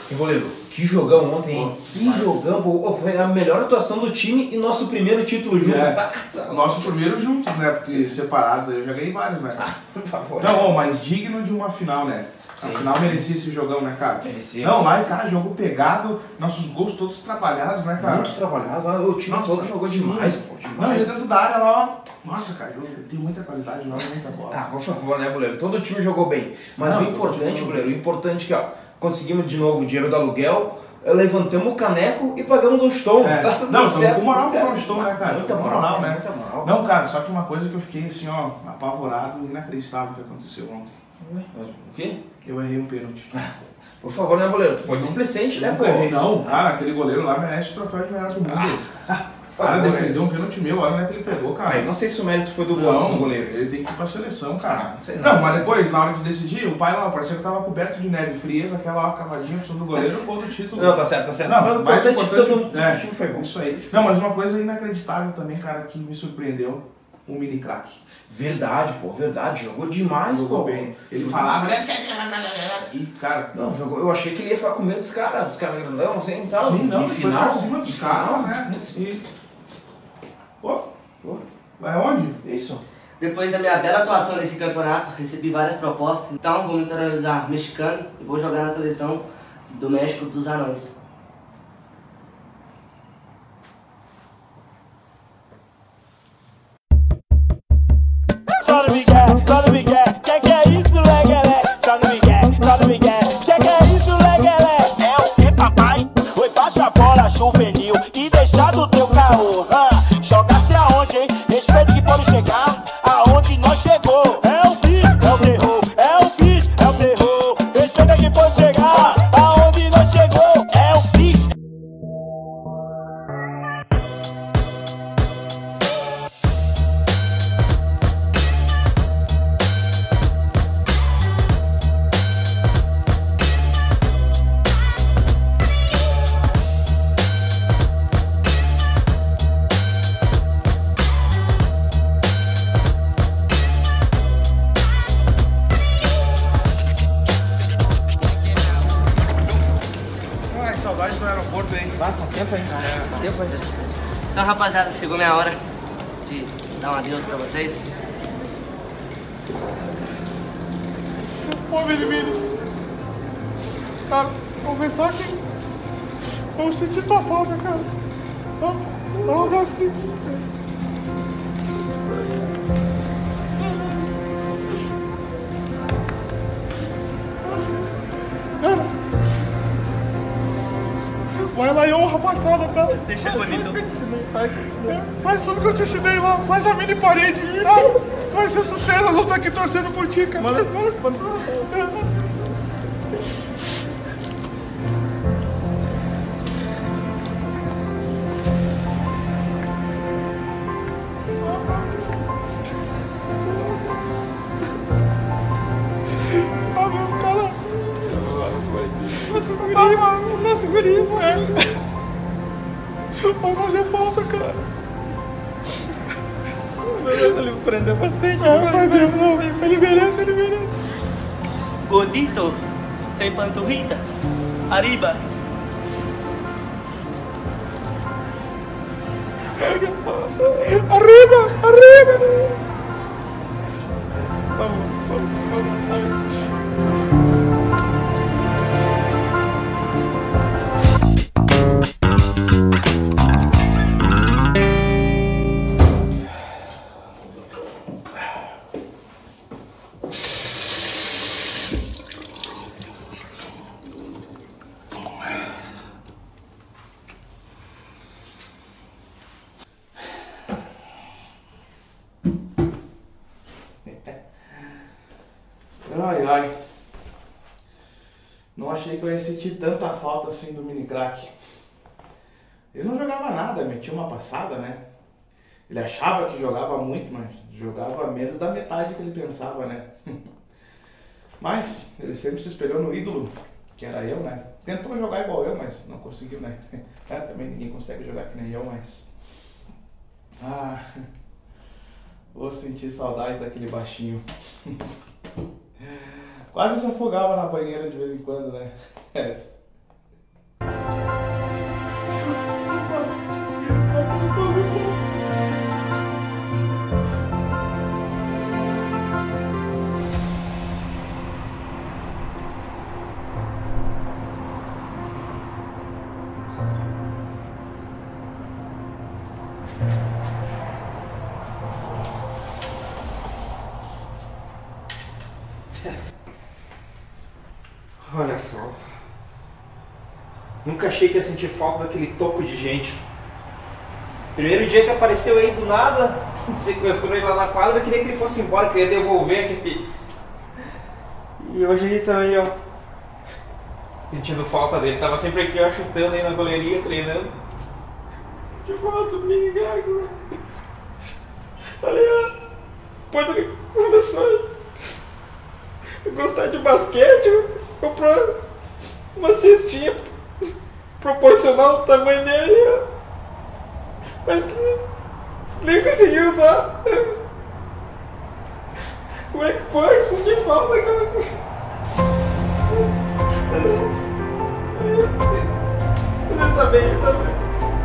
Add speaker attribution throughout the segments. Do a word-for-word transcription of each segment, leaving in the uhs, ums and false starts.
Speaker 1: E goleiro, que jogão ontem, hein? Que Mas... jogão, pô, foi a melhor atuação do time e nosso primeiro título juntos.
Speaker 2: É, nosso primeiro juntos, né? Porque separados aí eu já ganhei vários, né?
Speaker 1: Ah, por favor.
Speaker 2: Não, mas digno de uma final, né? Sim. A final merecia esse jogão, né, cara?
Speaker 1: Merecia.
Speaker 2: Não, lá, cara, jogo pegado, nossos gols todos trabalhados, né, cara?
Speaker 1: Muito trabalhados, o time Nossa, todo jogou sim. demais, pô, demais.
Speaker 2: Não, e dentro da área lá, ó. Nossa, cara, eu tenho muita qualidade lá, muita bola.
Speaker 1: Ah, por favor, né, goleiro? Todo o time jogou bem. Mas Não, o importante, goleiro, o importante é que, ó, conseguimos de novo o dinheiro do aluguel, levantamos o caneco e pagamos do Stone.
Speaker 2: É.
Speaker 1: Tá
Speaker 2: não, estamos com moral pro Stone, né, cara?
Speaker 1: Muita moral, moral, né?
Speaker 2: Muita moral. Não, cara, só que uma coisa que eu fiquei assim, ó, apavorado, inacreditável que aconteceu ontem.
Speaker 1: Ué, mas o quê?
Speaker 2: Eu errei um pênalti.
Speaker 1: Por favor, né, goleiro? Tu foi displicente, né, pô?
Speaker 2: Não errei, não. Cara, aquele goleiro lá merece o troféu de melhor do mundo. Ah. O cara defendeu um pênalti meu, olha onde é que ele pegou, cara.
Speaker 1: Aí, não sei se o mérito foi do,
Speaker 2: não,
Speaker 1: do goleiro.
Speaker 2: Ele tem que ir pra seleção, cara.
Speaker 1: Não, sei
Speaker 2: não,
Speaker 1: não,
Speaker 2: mas depois, na hora de decidir, o pai lá, parecia que tava coberto de neve, frieza, aquela cavadinha do goleiro, gol do título.
Speaker 1: Não, tá certo, tá certo.
Speaker 2: Não,
Speaker 1: mas o importante é que todo
Speaker 2: é,
Speaker 1: o time foi bom.
Speaker 2: Isso aí. Não, mas uma coisa inacreditável também, cara, que me surpreendeu, um mini craque.
Speaker 1: Verdade, pô, verdade. Jogou demais,
Speaker 2: jogou
Speaker 1: pô.
Speaker 2: bem. Ele jogou falava, né? E, cara...
Speaker 1: Não, jogou, eu achei que ele ia ficar com medo dos caras, dos caras grandão, assim e tal.
Speaker 2: Sim, não,
Speaker 1: em final,
Speaker 2: foi pra cima dos caras, né? E... Pô,
Speaker 1: pô,
Speaker 2: vai aonde?
Speaker 1: Isso.
Speaker 3: Depois da minha bela atuação nesse campeonato, recebi várias propostas, então vou me naturalizar mexicano e vou jogar na seleção do México dos Anões.
Speaker 4: Só no Miguel, só no Miguel, que que é isso, leguelé? Só no Miguel, só no Miguel, que que é isso, leguelé? É o que, papai? Foi baixa a bola juvenil e deixar do teu caô. Ah, jogasse aonde, hein? Respeito que pode chegar aonde nós chegou. É o bicho, é o terror, é o bicho, é o terror. Respeito que pode chegar aonde nós chegou. É o bicho.
Speaker 2: Saudade do aeroporto, hein?
Speaker 1: Vai, faz tempo aí, né? Faz tempo aí.
Speaker 3: Então, rapaziada, chegou minha hora de dar um adeus pra vocês.
Speaker 5: Pô, Mini, cara, confessar que eu senti tua falta, cara. Dá um abraço aqui. Vai lá e honra a passada, tá?
Speaker 4: Deixa bonito.
Speaker 5: Faz o que eu te ensinei, faz o que eu te ensinei. É, faz tudo que eu te ensinei lá, faz a mini parede, tá? Tu vai ser sucesso, nós vamos estar aqui torcendo por ti, cara. Manda, manda, manda. Ah, meu, cara. Nossa, guri, nossa, guri, é. Vai fazer falta, cara.
Speaker 4: Ele prendeu bastante.
Speaker 5: É, vai ver, não. Ele merece, ele merece.
Speaker 4: Gordito, sem panturrita, arriba.
Speaker 5: Arriba, arriba.
Speaker 4: Vamos, vamos, vamos, vamos.
Speaker 2: Ai, ai. Não achei que eu ia sentir tanta falta assim do mini craque. Ele não jogava nada, metia uma passada, né? Ele achava que jogava muito, mas jogava menos da metade que ele pensava, né? Mas ele sempre se espelhou no ídolo, que era eu, né? Tentou jogar igual eu, mas não conseguiu, né? É, também ninguém consegue jogar que nem eu, mas... Ah... Vou sentir saudade daquele baixinho. Quase se afogava na banheira de vez em quando, né?
Speaker 1: Olha só. Nunca achei que ia sentir falta daquele toco de gente. Primeiro dia que apareceu aí do nada, sequestrou ele lá na quadra, eu queria que ele fosse embora, queria devolver aquele... E hoje ele tá aí, ó, sentindo falta dele. Tava sempre aqui, ó, chutando aí na goleirinha, treinando. De volta, amigo. Ali, ó. Depois ele começou a gostar de basquete, comprou uma cestinha proporcional ao tamanho dele, ó. Mas que nem conseguiu usar. Como é que foi? Senti falta, cara. Mas ele tá bem, ele tá bem.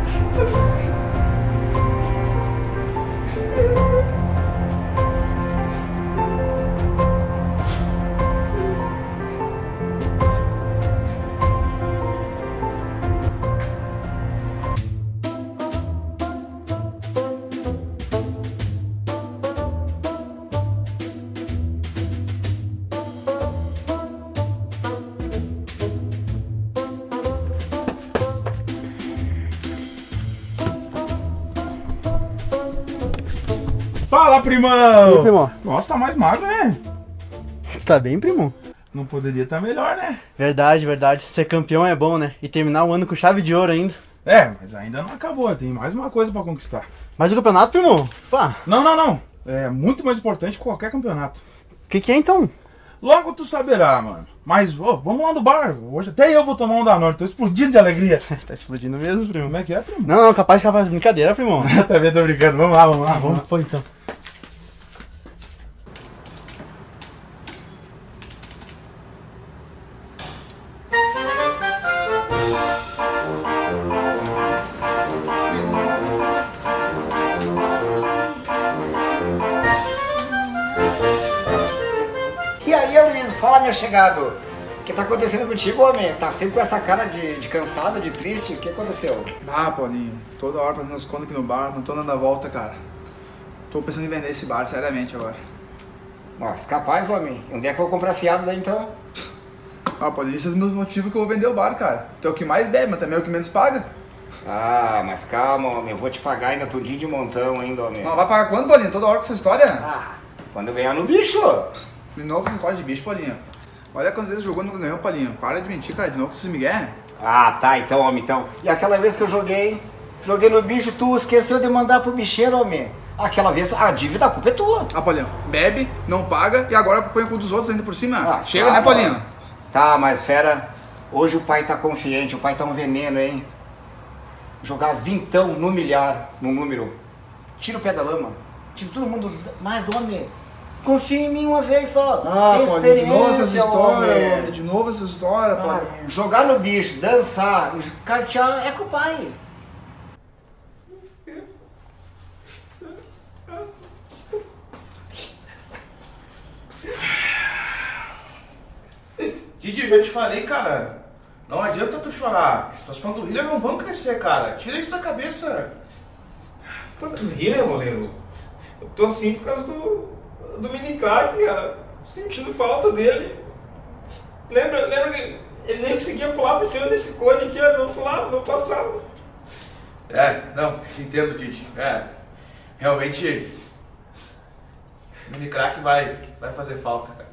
Speaker 2: Fala, primão!
Speaker 6: E aí, primo?
Speaker 2: Nossa, tá mais magro, né?
Speaker 6: Tá bem, primo?
Speaker 2: Não poderia estar melhor, né?
Speaker 6: Verdade, verdade. Ser campeão é bom, né? E terminar o ano com chave de ouro ainda.
Speaker 2: É, mas ainda não acabou, tem mais uma coisa pra conquistar.
Speaker 6: Mas o campeonato, primo? Pá.
Speaker 2: Não, não, não. É muito mais importante que qualquer campeonato.
Speaker 6: O que que é então?
Speaker 2: Logo tu saberá, mano. Mas, ô, vamos lá no bar. Hoje até eu vou tomar um Danone, tô explodindo de alegria.
Speaker 6: Tá explodindo mesmo, primo.
Speaker 2: Como é que é, primo?
Speaker 6: Não, não, capaz de ficar fazendo brincadeira, primo.
Speaker 2: Também tô brincando, vamos lá, vamos lá.
Speaker 6: Ah, vamos, foi então.
Speaker 7: E aí, Luiz, fala, meu chegado. O que tá acontecendo contigo, homem? Tá sempre com essa cara de, de cansado, de triste. O que aconteceu?
Speaker 5: Ah, Paulinho, toda hora fazendo as contas aqui no bar, não tô dando a volta, cara. Tô pensando em vender esse bar, seriamente, agora.
Speaker 7: Nossa, capaz, homem. Onde é que eu vou comprar fiado daí, então?
Speaker 5: Ah, Paulinho, esses são os meus motivos que eu vou vender o bar, cara. Tu é o que mais bebe, mas também é o que menos paga.
Speaker 7: Ah, mas calma, homem. Eu vou te pagar ainda tudinho de montão ainda, homem.
Speaker 5: Mas vai pagar quando, Paulinho? Toda hora com essa história?
Speaker 7: Ah, quando eu ganhar no bicho.
Speaker 5: De novo essa história de bicho, Paulinho. Olha quantas vezes jogou e nunca ganhou, Paulinho. Para de mentir, cara. De novo com esses migué.
Speaker 7: Ah, tá, então, homem, então. E aquela vez que eu joguei, joguei no bicho, tu esqueceu de mandar pro bicheiro, homem. Aquela vez, a dívida, a culpa é tua.
Speaker 5: Ah, Paulinho, bebe, não paga e agora põe com dos outros ainda por cima.
Speaker 7: Ah,
Speaker 5: Chega,
Speaker 7: tá,
Speaker 5: né, Paulinho?
Speaker 7: Tá, mas fera, hoje o pai tá confiante, o pai tá um veneno, hein? Jogar vintão no milhar, no número. Tira o pé da lama. Tira todo mundo. Mas, homem, confia em mim uma vez só.
Speaker 5: Ah,
Speaker 7: Tem
Speaker 5: Paulinho, de novo essas
Speaker 7: experiência,
Speaker 5: histórias,
Speaker 7: homem.
Speaker 5: homem. De novo essas histórias,
Speaker 7: Ah,
Speaker 5: Paulinho.
Speaker 7: jogar no bicho, dançar, cartear é com o pai.
Speaker 2: Didi, eu já te falei, cara. Não adianta tu chorar. Tuas panturrilhas não vão crescer, cara. Tira isso da cabeça.
Speaker 1: Panturrilha, goleiro? Eu tô assim por causa do, do mini crack, cara. Sentindo falta dele. Lembra, lembra que ele nem conseguia pular por cima desse cone aqui, ó. Não pulava, não passava.
Speaker 2: É, não, te entendo, Didi. É, realmente, o mini crack vai, vai fazer falta, cara.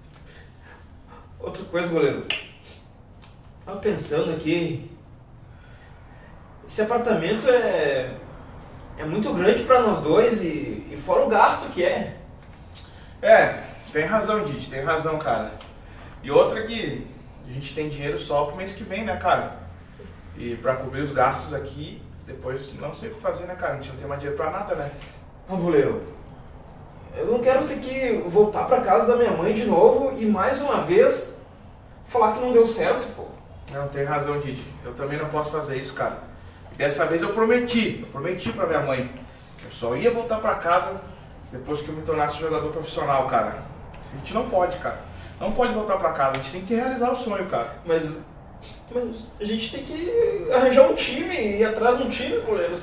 Speaker 1: Outra coisa, goleiro. Tava pensando aqui. Esse apartamento é. É muito grande pra nós dois e, e fora o gasto que é.
Speaker 2: É, tem razão, Didi, tem razão, cara. E outra que a gente tem dinheiro só pro mês que vem, né, cara? E pra cobrir os gastos aqui, depois não sei o que fazer, né, cara? A gente não tem mais dinheiro pra nada, né?
Speaker 1: Ô, goleiro, eu não quero ter que voltar pra casa da minha mãe de novo e mais uma vez falar que não deu certo, pô.
Speaker 2: Não, tem razão, Didi. Eu também não posso fazer isso, cara. E dessa vez eu prometi, eu prometi pra minha mãe que eu só ia voltar pra casa depois que eu me tornasse jogador profissional, cara. A gente não pode, cara. Não pode voltar pra casa, a gente tem que realizar o sonho, cara.
Speaker 1: Mas, mas a gente tem que arranjar um time e ir atrás de um time, goleiro.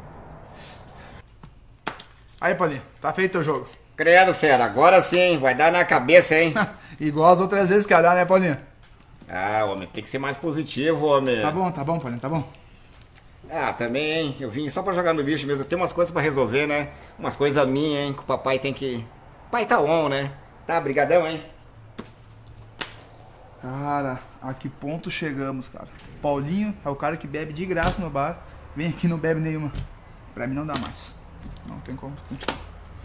Speaker 5: Aí, Paulinho, tá feito teu jogo.
Speaker 7: Credo, fera, agora sim, vai dar na cabeça, hein?
Speaker 5: Igual as outras vezes que ia dar, né, Paulinho?
Speaker 7: Ah, homem, tem que ser mais positivo, homem.
Speaker 8: Tá bom, tá bom, Paulinho, tá bom.
Speaker 7: Ah, também, hein? Eu vim só pra jogar no bicho mesmo. Eu tenho umas coisas pra resolver, né? Umas coisas minhas, hein? Que o papai tem que... Pai tá on, né? Tá, brigadão, hein?
Speaker 8: Cara, a que ponto chegamos, cara? Paulinho é o cara que bebe de graça no bar. Vem aqui e não bebe nenhuma. Pra mim não dá mais. Não tem como continuar.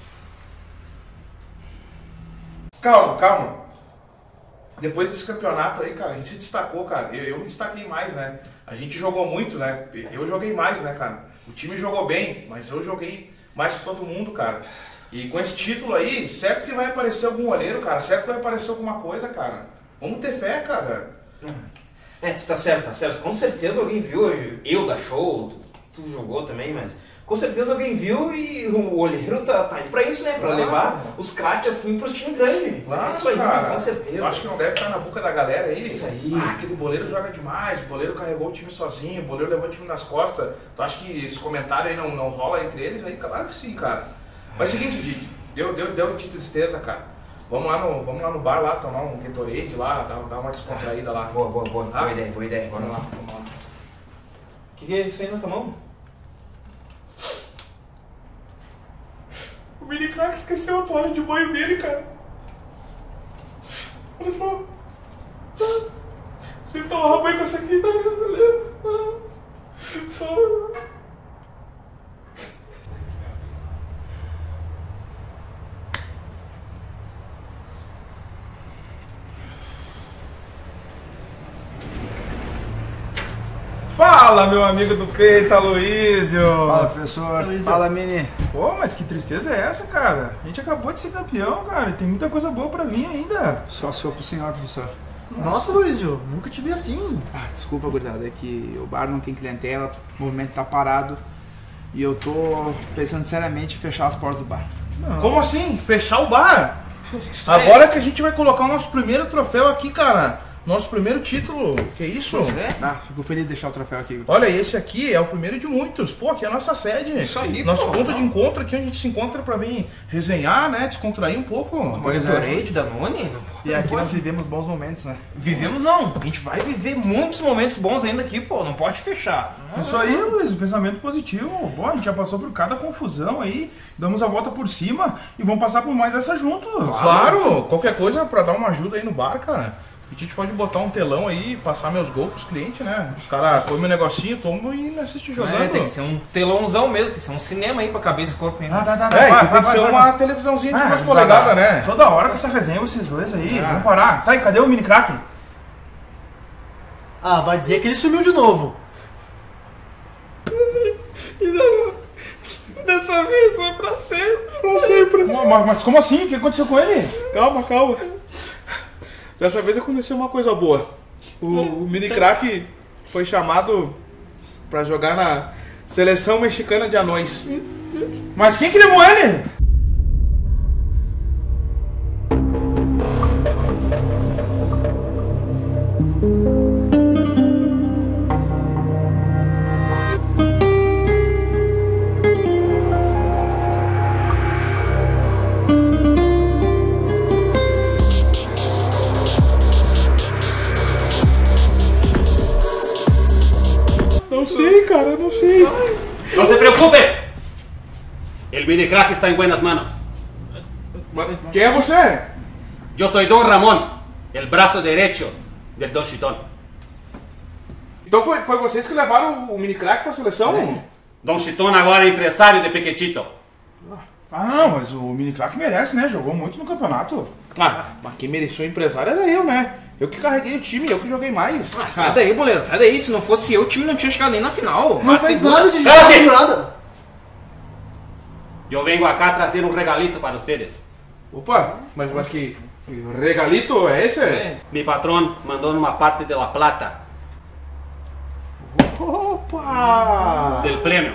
Speaker 2: Calma, calma. Depois desse campeonato aí, cara, a gente se destacou, cara. Eu, eu me destaquei mais, né? A gente jogou muito, né? Eu joguei mais, né, cara? O time jogou bem, mas eu joguei mais que todo mundo, cara. E com esse título aí, certo que vai aparecer algum olheiro, cara. Certo que vai aparecer alguma coisa, cara. Vamos ter fé, cara.
Speaker 1: É, tu tá certo, tá certo. Com certeza alguém viu, eu da show, tu, tu jogou também, mas... Com certeza alguém viu e o olheiro tá, tá aí pra isso, né? Pra
Speaker 2: Claro.
Speaker 1: levar os craques assim pros times grandes.
Speaker 2: Claro,
Speaker 1: É isso aí,
Speaker 2: cara.
Speaker 1: com certeza.
Speaker 2: Eu acho que não deve estar na boca da galera aí.
Speaker 1: Isso aí.
Speaker 2: Ah, aquele boleiro joga demais, o boleiro carregou o time sozinho, o boleiro levou o time nas costas. Tu acha que esse comentário aí não, não rola entre eles? Aí, claro que sim, cara. Mas seguinte, Didi, deu, deu, deu de tristeza, cara. Vamos lá no, vamos lá no bar lá, tomar um Gatorade lá, dar, dar uma descontraída lá.
Speaker 1: Boa, boa, boa.
Speaker 2: Tá?
Speaker 1: Boa ideia, boa ideia.
Speaker 2: Vamos lá, vamos lá.
Speaker 1: O que, que é isso aí na tua mão?
Speaker 5: O mini crack esqueceu a toalha de banho dele, cara. Olha só. Se ele tomava banho com essa aqui.
Speaker 2: Fala, meu amigo do peito, Aloysio!
Speaker 8: Fala, professor. Fala, Mini.
Speaker 2: Pô, mas que tristeza é essa, cara? A gente acabou de ser campeão, cara, e tem muita coisa boa pra vir ainda.
Speaker 8: Só se for pro senhor, professor.
Speaker 6: Nossa, Luizio, nunca te vi assim.
Speaker 8: Ah, desculpa, gurizada, é que o bar não tem clientela, o movimento tá parado. E eu tô pensando seriamente em fechar as portas do bar.
Speaker 2: Como assim? Fechar o bar? Agora que a gente vai colocar o nosso primeiro troféu aqui, cara. Nosso primeiro título. Que isso?
Speaker 8: Ah, fico feliz de deixar o troféu aqui.
Speaker 2: Olha, esse aqui é o primeiro de muitos. Pô, aqui é a nossa sede.
Speaker 1: Isso aí,
Speaker 2: Nosso
Speaker 1: pô.
Speaker 2: ponto de encontro aqui, onde a gente se encontra pra vir resenhar, né? Descontrair um pouco.
Speaker 8: Pois é.
Speaker 1: Gatorade, Danone?
Speaker 8: E aqui
Speaker 1: Não
Speaker 8: nós
Speaker 1: pode.
Speaker 8: vivemos bons momentos, né?
Speaker 1: Vivemos não, a gente vai viver muitos momentos bons ainda aqui, pô, não pode fechar.
Speaker 2: Isso aí, Luiz, um pensamento positivo. Bom, a gente já passou por cada confusão aí, damos a volta por cima e vamos passar por mais essa juntos. Claro, qualquer coisa pra dar uma ajuda aí no bar, cara. A gente pode botar um telão aí, passar meus gols pros clientes, né? Os caras comem um negocinho, tomam e me assistem jogando.
Speaker 1: É, tem que ser um telãozão mesmo, tem que ser um cinema aí pra caber esse corpo aí.
Speaker 2: Ah, tá, tá, é, que tem que ser uma televisãozinha de duas polegadas, né?
Speaker 9: Toda hora com essa resenha vocês dois aí,
Speaker 2: Ah.
Speaker 9: vamos parar. Tá, e cadê o mini crack?
Speaker 6: Ah, vai dizer que ele sumiu de novo.
Speaker 5: Dessa vez foi pra sempre. Pra sempre.
Speaker 9: Mas, mas como assim? O que aconteceu com ele?
Speaker 5: Calma, calma. Dessa vez aconteceu uma coisa boa. O, o mini crack foi chamado pra jogar na seleção mexicana de anões.
Speaker 9: Mas quem que levou ele?
Speaker 5: Não sei, cara, não sei.
Speaker 10: No se preocupe. El mini crack está en buenas manos.
Speaker 2: Quem é você?
Speaker 10: Yo soy Don Ramón, el brazo derecho del Don Chitón.
Speaker 2: Então foi, foi vocês que levaram o mini crack pra seleção?
Speaker 10: Don Chitón agora é empresário de Pequechito.
Speaker 9: Ah, não, mas o mini crack merece, né? Jogou muito no campeonato.
Speaker 2: Ah, mas quem mereceu o empresário era eu, né? Eu que carreguei o time, eu que joguei mais.
Speaker 1: Ah, sai daí, boleiro, sai daí, se não fosse eu, o time não tinha chegado nem na final.
Speaker 6: Não
Speaker 1: Ah,
Speaker 6: fez
Speaker 1: segura.
Speaker 6: nada de
Speaker 10: Cállate!
Speaker 6: jogada.
Speaker 10: Yo vengo acá a trazer un regalito para ustedes.
Speaker 2: Opa, mas, mas que regalito é esse?
Speaker 1: É.
Speaker 10: Mi patrón mandó uma parte de la plata
Speaker 2: Opa!
Speaker 10: del premio.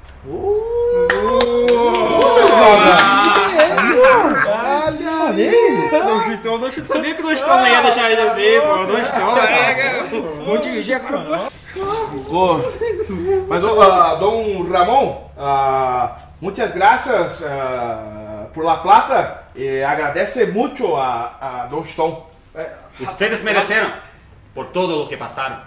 Speaker 1: Don Chitão, Don Chitão, sabia que o Don Chitão não ia deixar ele assim, pô. O Don Chitão, é, vamos dividir a cara.
Speaker 2: Ô, mas, ô, ah, Dom Ramon, ah, muitas graças ah, por la plata e agradece muito a, a Dom Chitão.
Speaker 10: Ustedes mereceram. por todo lo que pasaron.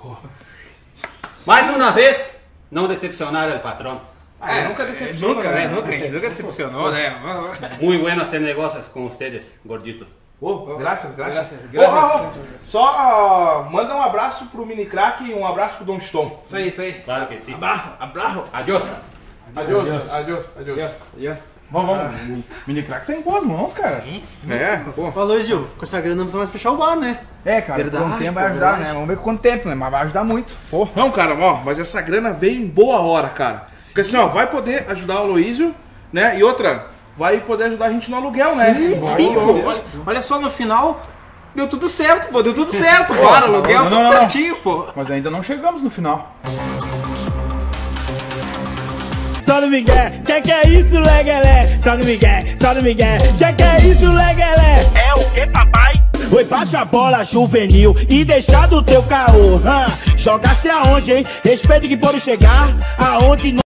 Speaker 10: Mais uma vez, não decepcionar el patrón.
Speaker 5: Ah, nunca decepciona,
Speaker 1: Nunca,
Speaker 5: né?
Speaker 1: né? Nunca, a gente nunca decepcionou, né?
Speaker 10: Muy bueno hacer negocios con ustedes, gorditos.
Speaker 5: Oh, graças, graças.
Speaker 1: Graças,
Speaker 5: Ô,
Speaker 1: graças.
Speaker 5: ô, ô, só uh, manda um abraço pro Mini Crack e um abraço pro Don Stone.
Speaker 1: Isso aí, isso aí.
Speaker 10: Claro que sí.
Speaker 1: Abraço, abraço.
Speaker 10: Adiós.
Speaker 5: Adeus, adeus, adeus.
Speaker 1: Yes.
Speaker 9: Vamos, vamos. O Mini Crack tá em boas mãos, cara.
Speaker 5: É, pô.
Speaker 6: Ô, Aloysio, com essa grana não precisa mais fechar o bar, né?
Speaker 8: É, cara,
Speaker 6: Verdade,
Speaker 8: quanto tempo vai
Speaker 6: pô,
Speaker 8: ajudar,
Speaker 6: verdade.
Speaker 8: né? Vamos ver quanto tempo, né? Mas vai ajudar muito. Pô.
Speaker 5: Não, cara, ó, mas essa grana veio em boa hora, cara. Porque assim, ó, vai poder ajudar o Aloysio, né? E outra, vai poder ajudar a gente no aluguel, né?
Speaker 1: Sim,
Speaker 5: Vai,
Speaker 1: sim,
Speaker 5: pô.
Speaker 1: pô. Olha, olha só, no final, deu tudo certo, pô. Deu tudo certo, bora, aluguel,
Speaker 9: não,
Speaker 1: tudo
Speaker 9: não, não.
Speaker 1: certinho, pô.
Speaker 9: Mas ainda não chegamos no final.
Speaker 4: Só no Miguel, que que é isso, legelé? Só no Miguel, só no Miguel, que que é isso, legelé? É o que, papai? Oi, baixa a bola juvenil e deixa do teu caô. Hã? Joga-se aonde, hein? Respeita que pode chegar aonde